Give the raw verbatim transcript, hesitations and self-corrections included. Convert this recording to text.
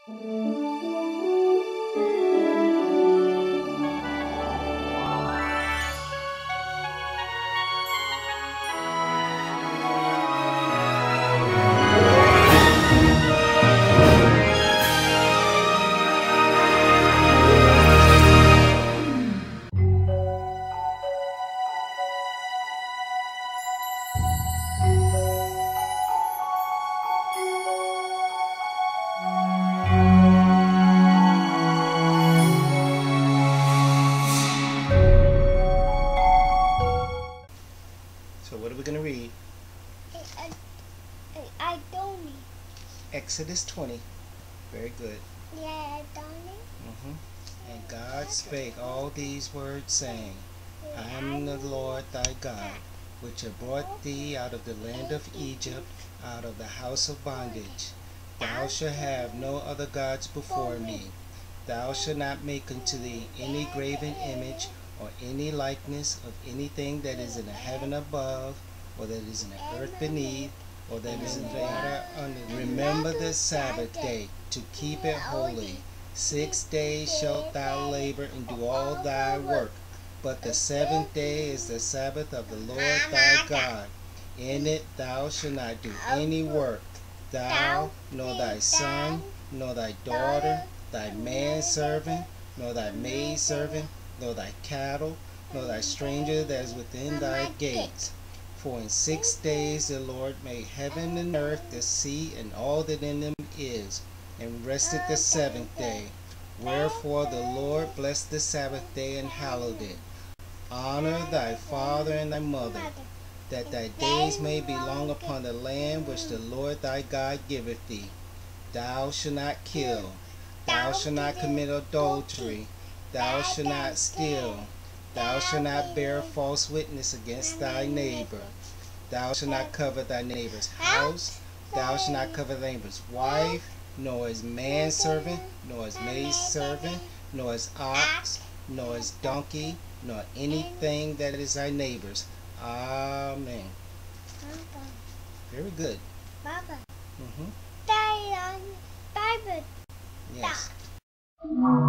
So what are we going to read? I, I, I don't need. Exodus twenty. Very good. Yeah, I don't need. Mm-hmm. And God spake all these words, saying, I am the Lord thy God, which have brought thee out of the land of Egypt, out of the house of bondage. Thou shalt have no other gods before me. Thou shalt not make unto thee any graven image, or any likeness of anything that is in the heaven above, or that is in the earth beneath, or that is in the water under. Remember the Sabbath day, to keep it holy. Six days shalt thou labor and do all thy work, but the seventh day is the Sabbath of the Lord thy God. In it thou shalt not do any work, thou, nor thy son, nor thy daughter, thy manservant, nor thy maidservant, nor thy cattle, nor thy stranger that is within thy gates. For in six days the Lord made heaven and earth, the sea, and all that in them is, and rested the seventh day. Wherefore the Lord blessed the Sabbath day and hallowed it. Honor thy father and thy mother, that thy days may be long upon the land which the Lord thy God giveth thee. Thou shalt not kill. Thou shalt not commit adultery. Thou shalt not steal. Thou shalt not bear false witness against thy neighbor. Thou shalt not covet thy neighbor's house. Thou shalt not covet thy neighbor's wife, nor his manservant, nor his maidservant, nor his ox, nor his donkey, nor anything that is thy neighbor's. Amen. Papa. Very good. Papa. Mm-hmm. Diamond. Diamond. Yes. Stop.